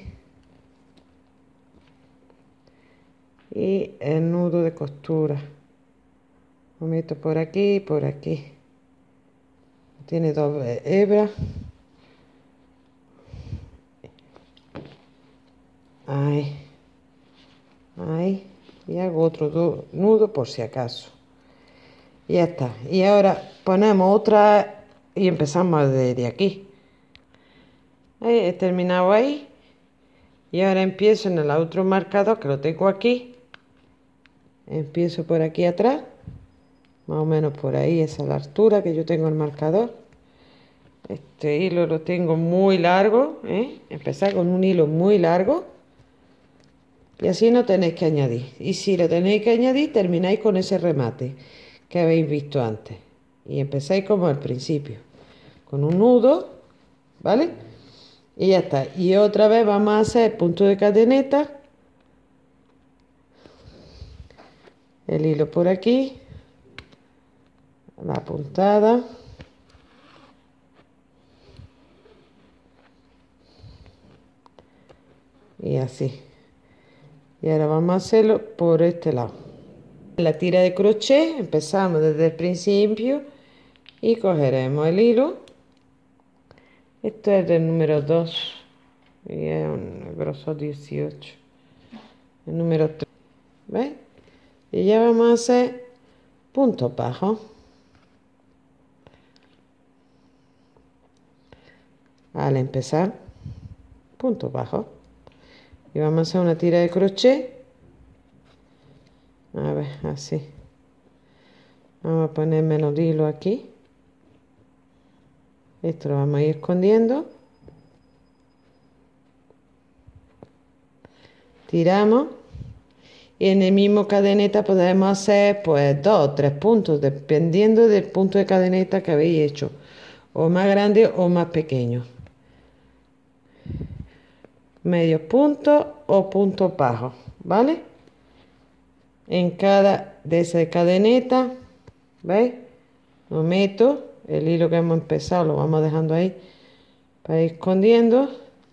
Y el nudo de costura. Lo meto por aquí y por aquí. tiene dos hebras. Ahí, ahí, y hago otro nudo por si acaso. Y ya está. Y ahora ponemos otra y empezamos desde aquí. Ahí, he terminado ahí. Y ahora empiezo en el otro marcador que lo tengo aquí. Empiezo por aquí atrás. Más o menos por ahí, esa es la altura que yo tengo el marcador. Este hilo lo tengo muy largo, ¿eh? Empezar con un hilo muy largo. Y así no tenéis que añadir. Y si lo tenéis que añadir, termináis con ese remate que habéis visto antes. Y empezáis como al principio. Con un nudo, ¿vale? Y ya está. Y otra vez vamos a hacer punto de cadeneta. El hilo por aquí. La puntada. Y así. Y ahora vamos a hacerlo por este lado. La tira de crochet empezamos desde el principio y cogeremos el hilo. Esto es del número 2 y es un grosor 18. El número 3, ¿veis? Y ya vamos a hacer puntos bajos. Al empezar, puntos bajos. Y vamos a hacer una tira de crochet. A ver, así. Vamos a poner menos hilo aquí. Esto lo vamos a ir escondiendo. Tiramos. Y en el mismo cadeneta podemos hacer pues 2 o 3 puntos, dependiendo del punto de cadeneta que habéis hecho. O más grande o más pequeño. Medios puntos o puntos bajos, ¿vale? En cada de esas cadenetas, ¿veis? Lo meto, el hilo que hemos empezado lo vamos dejando ahí para ir escondiendo.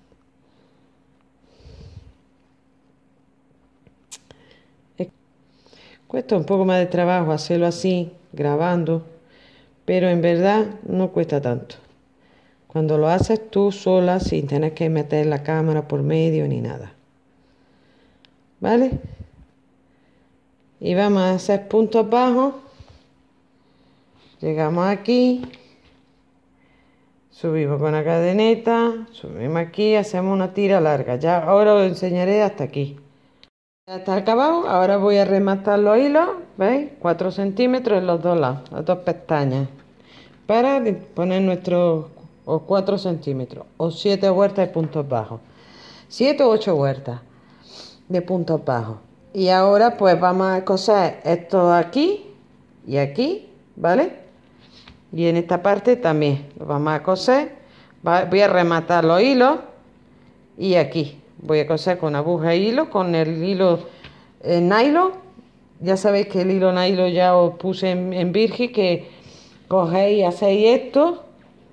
Cuesta un poco más de trabajo hacerlo así, grabando, pero en verdad no cuesta tanto. Cuando lo haces tú sola, sin tener que meter la cámara por medio ni nada. ¿Vale? Y vamos a hacer puntos bajos. Llegamos aquí. Subimos con la cadeneta. Subimos aquí, hacemos una tira larga. Ya ahora os enseñaré hasta aquí. Ya está acabado. Ahora voy a rematar los hilos. ¿Veis? 4 centímetros en los dos lados, las dos pestañas. Para poner nuestros 4 centímetros o 7 vueltas de puntos bajos. 7 o 8 vueltas de puntos bajos. Y ahora pues vamos a coser esto aquí y aquí, ¿vale? Y en esta parte también lo vamos a coser. Voy a rematar los hilos y aquí voy a coser con aguja e hilo, con el hilo nylon. Ya sabéis que el hilo nylon ya os puse en virgen, que cogéis y hacéis esto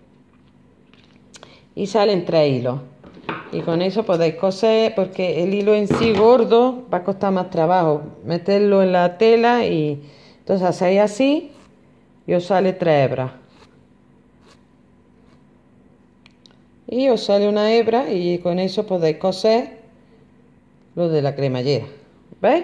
y salen 3 hilos. Y con eso podéis coser, porque el hilo en sí gordo va a costar más trabajo meterlo en la tela, y entonces hacéis así y os sale 3 hebras. Y os sale una hebra y con eso podéis coser lo de la cremallera. ¿Veis?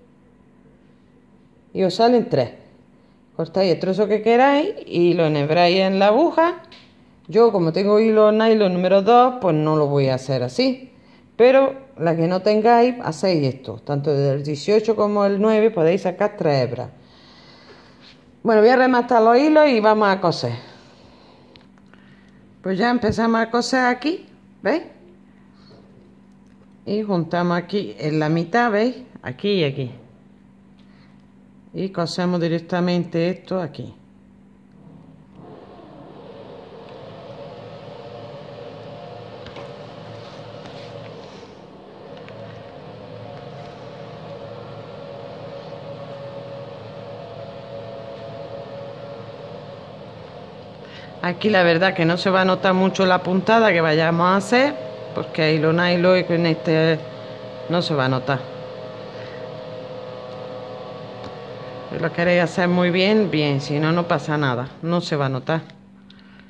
Y os salen 3. Cortáis el trozo que queráis y lo enhebráis en la aguja. Yo, como tengo hilo nylon número 2, pues no lo voy a hacer así. Pero la que no tengáis, hacéis esto. Tanto del 18 como el 9 podéis sacar 3 hebras. Bueno, voy a rematar los hilos y vamos a coser. Pues ya empezamos a coser aquí, ¿veis? Y juntamos aquí en la mitad, ¿veis? Aquí y aquí. Y cosemos directamente esto aquí. Aquí la verdad que no se va a notar mucho la puntada que vayamos a hacer, porque hay hilo nylon y con este no se va a notar. Si lo queréis hacer muy bien, bien, si no, no pasa nada, no se va a notar.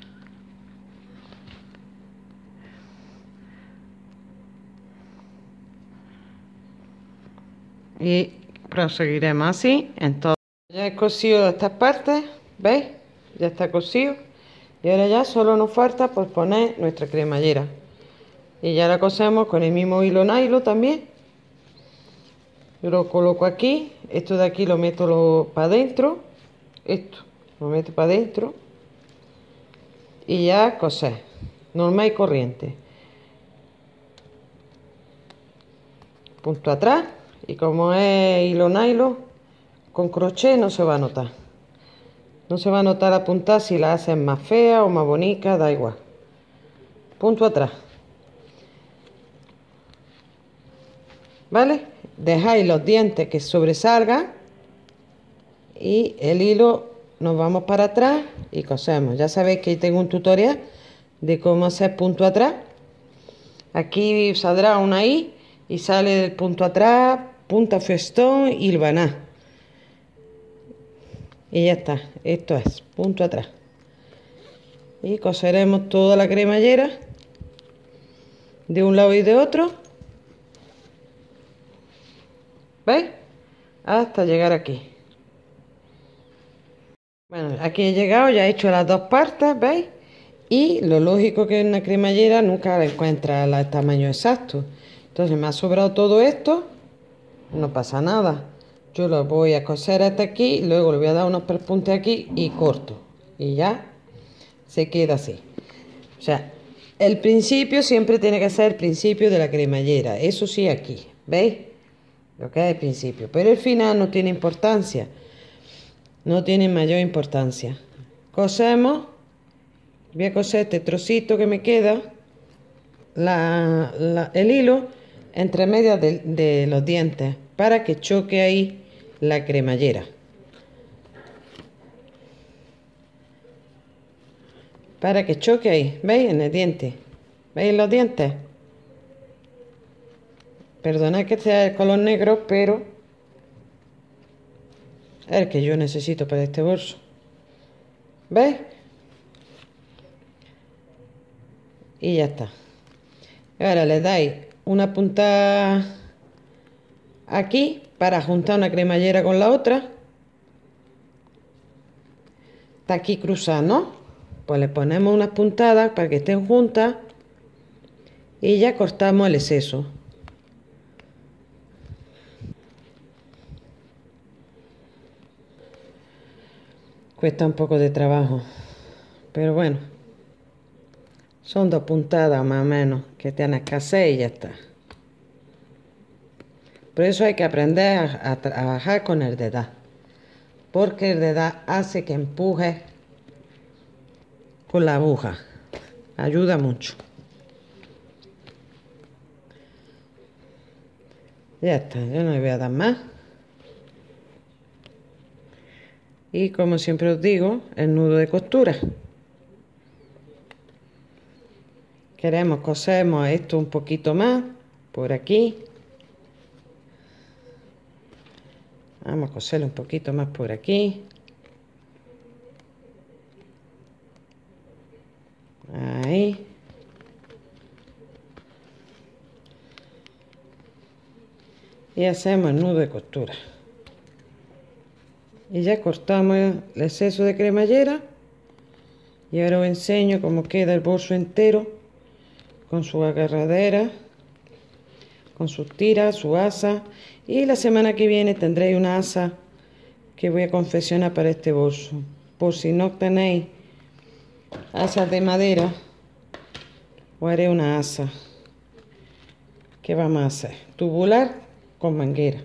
Y proseguiremos así en todo. Ya he cosido estas partes, ¿veis? Ya está cosido. Y ahora ya solo nos falta pues poner nuestra cremallera. Y ya la cosemos con el mismo hilo nylon también. Yo lo coloco aquí. Esto de aquí lo meto para adentro. Esto lo meto para adentro. Y ya coser. Normal y corriente. Punto atrás. Y como es hilo nylon, con crochet no se va a notar. No se va a notar la puntada si la haces más fea o más bonita, da igual. Punto atrás. ¿Vale? Dejáis los dientes que sobresalgan y el hilo nos vamos para atrás y cosemos. Ya sabéis que tengo un tutorial de cómo hacer punto atrás. Aquí saldrá una I y sale del punto atrás, punta festón y hilvaná. Y ya está, esto es punto atrás. Y coseremos toda la cremallera de un lado y de otro. ¿Veis? Hasta llegar aquí. Bueno, aquí he llegado, ya he hecho las dos partes, ¿veis? Y lo lógico que en una cremallera nunca la encuentra el tamaño exacto. Entonces me ha sobrado todo esto, no pasa nada. Yo lo voy a coser hasta aquí, luego le voy a dar unos perpuntes aquí y corto. Y ya se queda así. O sea, el principio siempre tiene que ser el principio de la cremallera. Eso sí aquí, ¿veis? Lo que es el principio. Pero el final no tiene importancia. No tiene mayor importancia. Cosemos. Voy a coser este trocito que me queda. El hilo entre medias de los dientes. Para que choque ahí la cremallera. Para que choque ahí. ¿Veis? En el diente. ¿Veis los dientes? Perdonad que sea el color negro, pero es el que yo necesito para este bolso. ¿Veis? Y ya está. Ahora le dais una puntada aquí para juntar una cremallera con la otra. Está aquí cruzada, ¿no? Pues le ponemos unas puntadas para que estén juntas y ya cortamos el exceso. Cuesta un poco de trabajo, pero bueno, son 2 puntadas más o menos que tienes que hacer y ya está. Por eso hay que aprender a trabajar con el dedal, porque el dedal hace que empuje con la aguja, ayuda mucho. Ya está, yo no le voy a dar más. Y como siempre os digo, el nudo de costura. Cosemos esto un poquito más, por aquí. Vamos a coserlo un poquito más por aquí. Ahí. Y hacemos el nudo de costura. Y ya cortamos el exceso de cremallera. Y ahora os enseño cómo queda el bolso entero, con su agarradera, con sus tiras, su asa. Y la semana que viene tendréis una asa que voy a confeccionar para este bolso. Por si no tenéis asas de madera, os haré una asa. ¿Qué vamos a hacer? Tubular con manguera.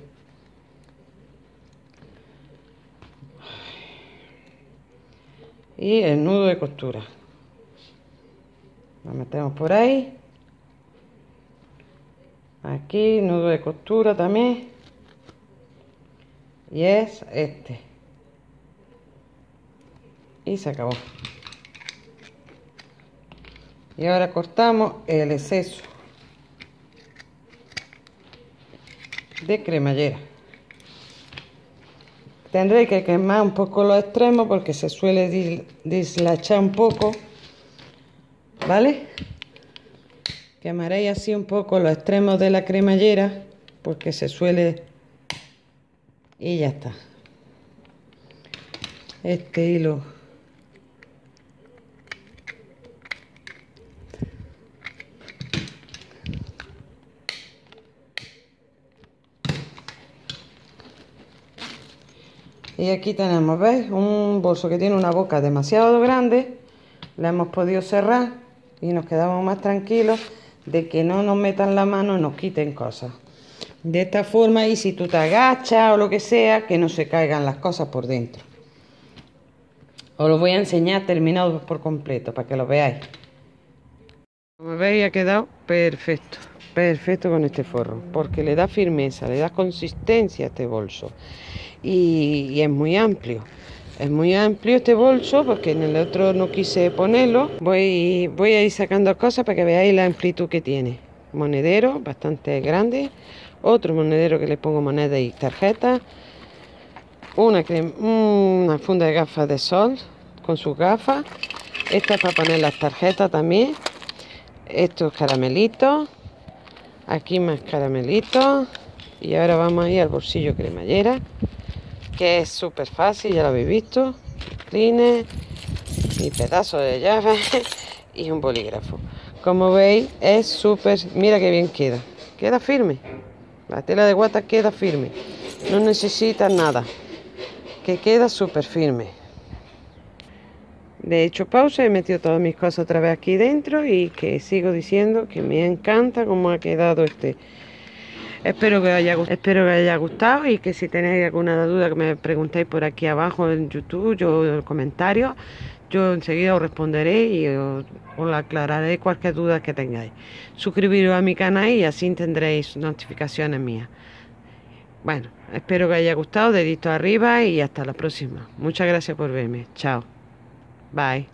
Y el nudo de costura. Lo metemos por ahí. Aquí, nudo de costura también. Y es este. Y se acabó. Y ahora cortamos el exceso de cremallera. Tendré que quemar un poco los extremos porque se suele dislachar un poco, ¿vale? Quemaréis así un poco los extremos de la cremallera porque se suele y ya está. Este hilo y aquí tenemos, ¿veis? Un bolso que tiene una boca demasiado grande. La hemos podido cerrar y nos quedamos más tranquilos de que no nos metan la mano y nos quiten cosas. De esta forma, y si tú te agachas o lo que sea, que no se caigan las cosas por dentro. Os lo voy a enseñar terminado por completo para que lo veáis. Como veis, ha quedado perfecto, perfecto con este forro, porque le da firmeza, le da consistencia a este bolso. Y es muy amplio. Es muy amplio este bolso porque en el otro no quise ponerlo. Voy a ir sacando cosas para que veáis la amplitud que tiene. Monedero bastante grande. Otro monedero que le pongo moneda y tarjeta. Una funda de gafas de sol con sus gafas. Esta es para poner las tarjetas también. Estos caramelitos. Aquí más caramelitos. Y ahora vamos a ir al bolsillo cremallera, que es súper fácil, ya lo habéis visto. Clines, mi pedazo de llave y un bolígrafo. Como veis, es súper, mira que bien queda firme. La tela de guata queda firme, no necesita nada, que queda súper firme. De hecho, pausa, he metido todas mis cosas otra vez aquí dentro y que sigo diciendo que me encanta cómo ha quedado este. Espero que os haya gustado y que si tenéis alguna duda que me preguntéis por aquí abajo en YouTube, yo en los comentarios, yo enseguida os responderé y os aclararé cualquier duda que tengáis. Suscribiros a mi canal y así tendréis notificaciones mías. Bueno, espero que os haya gustado, dedito arriba y hasta la próxima. Muchas gracias por verme. Chao. Bye.